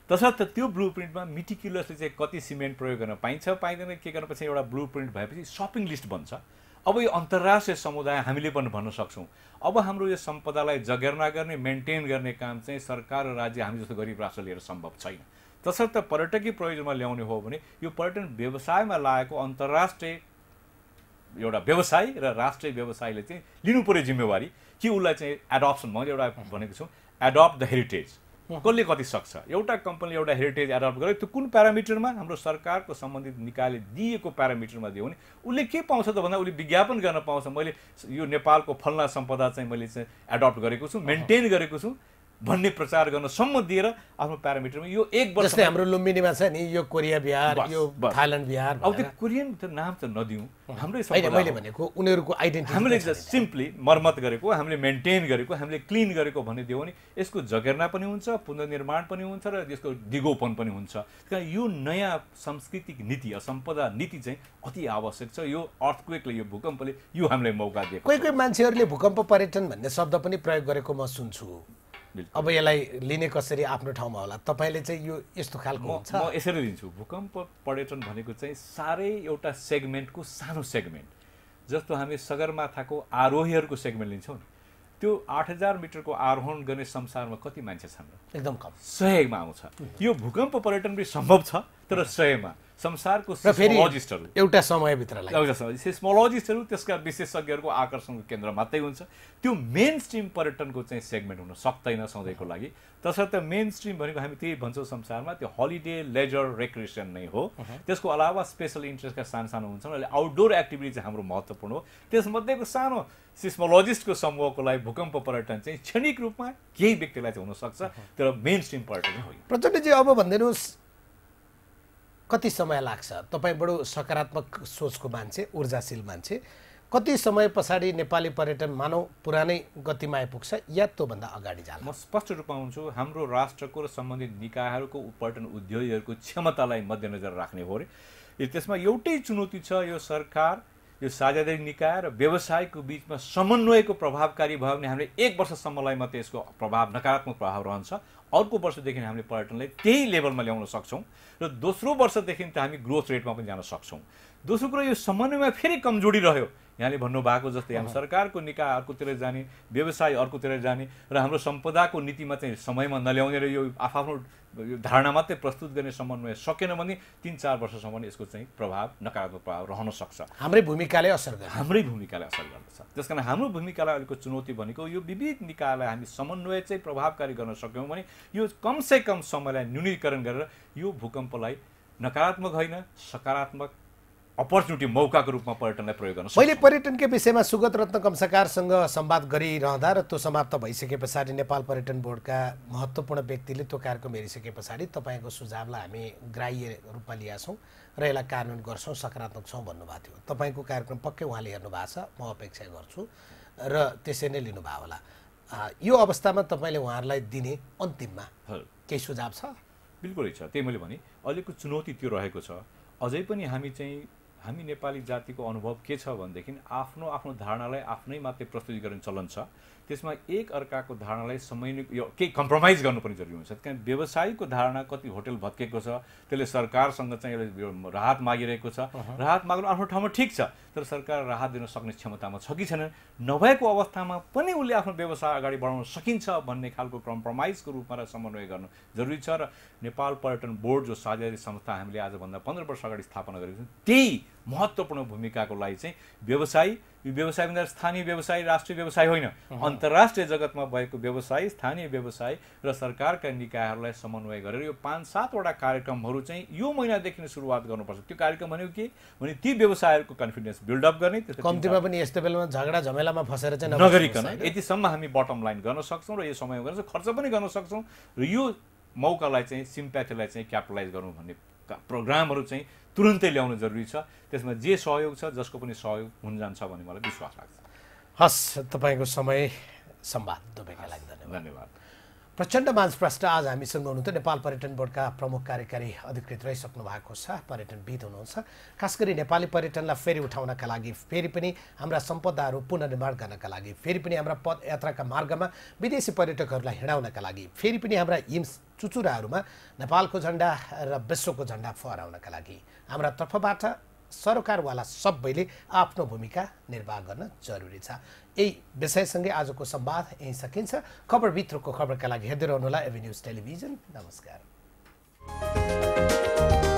तसर्थ त्यो ब्लू प्रिन्टमा मिटिक्युलसली चाहिँ कति सिमेन्ट प्रयोग गर्न पाइन्छ पाइँदैन के गर्न पछि एउटा ब्लू प्रिन्ट भएपछि सपिङ लिस्ट बन्छ। अब यो अन्तर्राष्ट्रिय समुदाय हामीले पनि भन्न सक्छौँ अब हाम्रो यो सम्पदालाई जगेर्ना गर्ने मेन्टेन गर्ने काम चाहिँ सरकार र राज्य हामी जस्तो गरिब राष्ट्र लिएर सम्भव छैन। तसर्थ पर्यटकीय प्रयोजनमा ल्याउने हो भने यो पर्यटन व्यवसायमा लागेको अन्तर्राष्ट्रिय एउटा व्यवसाय र राष्ट्रिय व्यवसायले चाहिँ लिनु पर्यो जिम्मेवारी कि उसलाई चाहिँ एडप्सन मैले एउटा भनेको छु एडप्ट द हेरिटेज कसले कति सक्छ। एउटा कम्पनीले एउटा हेरिटेज एडप्ट गर्यो त्यो कुन प्यारामिटरमा हाम्रो सरकारको सम्बन्धित निकायले दिएको प्यारामिटरमा दियो भने उसले के पाउँछ त भन्दा उसले विज्ञापन गर्न पाउँछ मैले यो नेपालको फल्ना सम्पदा चाहिँ मैले चाहिँ एडप्ट गरेको छु मेन्टेन गरेको छु भन्ने प्रचार गर्न सम्म दिएर आफ्नो प्यारामिटरमा यो एक वर्ष
जस्तै हाम्रो लुम्बिनीमा छ नि यो कोरिया बिहार यो थाइल्यान्ड बिहार
अब त्यो कोरियन त नाम त नदिउँ हाम्रै
होइन मैले भनेको उनीहरूको आइडेन्टिटी
हामीले सिम्पली मर्मत गरेको हामीले मेन्टेन गरेको हामीले क्लिन गरेको भन्ने दियो भने यसको जगेर्ना पनि हुन्छ पुनर्निर्माण पनि हुन्छ र यसको दिगोपन पनि हुन्छ। कारण यो नयाँ सांस्कृतिक नीति सम्पदा नीति चाहिँ अति आवश्यक छ। यो अर्थक्वेकले यो भूकम्पले यो हामीलाई मौका दिएको।
कोही कोही मान्छेहरूले भूकम्प पर्यटन भन्ने शब्द पनि प्रयोग गरेको म सुन्छु। अब यसलाई लिने कसरी आफ्नो ठाउँमा होला तपाईले चाहिँ यो यस्तो खालको हुन्छ।
म यसरी लिन्छु भूकम्प पर्यटन भनेको चाहिँ साह्रै एउटा सेगमेन्टको सानो सेगमेन्ट जस्तो हामी सगरमाथाको आरोहीहरूको सेगमेन्ट लिन्छौँ नि त्यो आठ हजार मिटरको आरोहण गर्ने संसारमा कति मान्छे छन्
एकदम कम
सयमा आउँछ। यो भूकम्प पर्यटन पनि सम्भव छ तर सयमा संसारको सिस्मोलजिस्टहरू
एउटा समयभित्र
सिस्मोलजिस्टहरू त्यसका विशेषज्ञहरूको आकर्षणको केन्द्र मात्रै हुन्छ। त्यो मेन स्ट्रिम पर्यटनको चाहिँ सेगमेन्ट हुन सक्दैन सधैँको लागि। तसर्थ मेन स्ट्रिम भनेको हामी त्यही भन्छौँ संसारमा त्यो हलिडे लेजर रेक्रिएसन नै हो। त्यसको अलावा स्पेसल इन्ट्रेस्टका सानो सानो हुन्छन् अहिले आउटडोर एक्टिभिटी चाहिँ हाम्रो महत्त्वपूर्ण हो। त्यसमध्येको सानो सिस्मोलजिस्टको समूहको लागि भूकम्प पर्यटन चाहिँ क्षणिक रूपमा केही व्यक्तिलाई चाहिँ हुनसक्छ तर मेन स्ट्रिम पर्यटन होइन।
प्रचण्डजी अब भनिदिनुहोस् कति समय लाग्छ तपाईँ बडो सकारात्मक सोचको मान्छे ऊर्जाशील मान्छे कति समय पछाडि नेपाली पर्यटन मानव पुरानै गतिमा आइपुग्छ या त्योभन्दा अगाडि जाला?
म स्पष्ट रूपमा हुन्छु हाम्रो राष्ट्रको र सम्बन्धित निकायहरूको पर्यटन उद्योगीहरूको क्षमतालाई मध्यनजर राख्ने हो रे। त्यसमा एउटै चुनौती छ यो सरकार यो साझेदारी निकाय र व्यवसायको बिचमा समन्वयको प्रभावकारी भयो भने हामीले एक वर्षसम्मलाई मात्रै यसको प्रभाव नकारात्मक प्रभाव रहन्छ। अर्को वर्षदेखि हामीले पर्यटनलाई त्यही लेभलमा ल्याउन सक्छौँ र दोस्रो वर्षदेखि त हामी ग्रोथ रेटमा पनि जान सक्छौँ। दोस्रो कुरो यो समन्वयमा फेरि कमजोरी रह्यो यहाँले भन्नुभएको जस्तै हामी सरकारको निकाय अर्कोतिर जाने व्यवसाय अर्कोतिर जाने र हाम्रो सम्पदाको नीतिमा चाहिँ समयमा नल्याउने र यो आफ्नो धारणा मात्रै प्रस्तुत गर्ने समन्वय सकेन भने तिन चार वर्षसम्म यसको चाहिँ प्रभाव नकारात्मक प्रभाव रहन सक्छ।
हाम्रै भूमिकाले असर गर्छ
हाम्रै भूमिकाले असर गर्दछ। त्यस कारण हाम्रो भूमिकालाई अहिलेको चुनौती भनेको यो विविध निकायलाई हामी समन्वय चाहिँ प्रभावकारी गर्न सक्यौँ भने यो कमसे कम समयलाई न्यूनीकरण गरेर यो भूकम्पलाई नकारात्मक होइन सकारात्मक अपर्च्युनिटी मौकाको रूपमा पर्यटनलाई प्रयोग गर्न सक्छ।
मैले पर्यटनकै विषयमा सुगत रत्न कम्साकारसँग संवाद गरिरहँदा र त्यो समाप्त भइसके पछाडि नेपाल पर्यटन बोर्डका महत्त्वपूर्ण व्यक्तिले त्यो कार्यक्रम हेरिसके पछाडि तपाईँको सुझावलाई हामी ग्राह्य रूपमा लिएका छौँ र यसलाई कार्यान्वयन गर्छौँ सकारात्मक छौँ भन्नुभएको थियो। तपाईँको कार्यक्रम पक्कै उहाँले हेर्नु भएको छ म अपेक्षा गर्छु र त्यसै नै लिनुभयो होला। यो अवस्थामा तपाईँले उहाँहरूलाई दिने अन्तिममा केही सुझाव छ?
बिल्कुलै छ त्यही मैले भने अहिलेको चुनौती त्यो रहेको छ। अझै पनि हामी चाहिँ हामी नेपाली जातिको अनुभव के छ भनेदेखि आफ्नो आफ्नो धारणालाई आफ्नै मात्रै प्रस्तुतीकरण चलन छ। त्यसमा एक अर्काको धारणालाई समय यो केही कम्प्रोमाइज गर्नुपर्ने जरुरी हुन्छ। किन व्यवसायीको धारणा कति होटल भत्केको छ त्यसले सरकारसँग चाहिँ राहत मागिरहेको छ। राहत माग्नु आफ्नो ठाउँमा ठिक छ तर सरकार राहत दिन सक्ने क्षमतामा छ कि छैन नभएको अवस्थामा पनि उसले आफ्नो व्यवसाय अगाडि बढाउन सकिन्छ भन्ने खालको कम्प्रोमाइजको रूपमा र समन्वय गर्नु जरुरी छ। र नेपाल पर्यटन बोर्ड जो साझेदारी संस्था हामीले आजभन्दा पन्ध्र वर्ष अगाडि स्थापना गरेको छौँ त्यही महत्त्वपूर्ण भूमिकाको लागि चाहिँ व्यवसायी यो व्यवसाय भन्दा स्थानीय व्यवसाय राष्ट्रिय व्यवसाय होइन अन्तर्राष्ट्रिय जगतमा भएको व्यवसाय स्थानीय व्यवसाय र सरकारका निकायहरूलाई समन्वय गरेर यो पाँच सातवटा कार्यक्रमहरू चाहिँ यो महिनादेखि नै सुरुवात गर्नुपर्छ। त्यो कार्यक्रम भनेको के भने ती व्यवसायहरूको कन्फिडेन्स बिल्डअप गर्ने
कम्तीमा पनि यस्तो बेलामा झगडा झमेलामा फसेर चाहिँ
नगरिकन यतिसम्म हामी बटम लाइन गर्न सक्छौँ र यो समयमा गर्न खर्च पनि गर्न सक्छौँ र यो मौकालाई चाहिँ सिम्प्याथीलाई चाहिँ क्यापिटलाइज गरौँ भन्ने प्रोग्रामहरू चाहिँ तुरुन्तै ल्याउनु जरुरी छ। त्यसमा जे सहयोग छ जसको पनि सहयोग हुन जान्छ भन्ने मलाई विश्वास लाग्छ।
हस् तपाईँको समय संवाद दुबैका लागि धन्यवाद।
धन्यवाद।
प्रचण्ड मानसप्रष्ट आज हामीसँग हुनुहुन्थ्यो। नेपाल पर्यटन बोर्डका प्रमुख कार्यकारी अधिकृत रहिसक्नु भएको छ, पर्यटनविद हुनुहुन्छ। खास गरी नेपाली पर्यटनलाई फेरि उठाउनका लागि, फेरि पनि हाम्रा सम्पदाहरू पुनर्निर्माण गर्नका लागि, फेरि पनि हाम्रा पदयात्राका मार्गमा विदेशी पर्यटकहरूलाई हिँडाउनका लागि, फेरि पनि हाम्रा हिम चुचुराहरूमा नेपालको झन्डा र विश्वको झन्डा फहराउनका लागि हाम्रा तर्फबाट सरकारवाला सबैले आफ्नो भूमिका निर्वाह गर्न जरुरी छ। यही विषयसँगै आजको संवाद यही सकिन्छ। खबरभित्रको खबरका लागि हेर्दै रहनुहोला एभी न्युज टेलिभिजन। नमस्कार।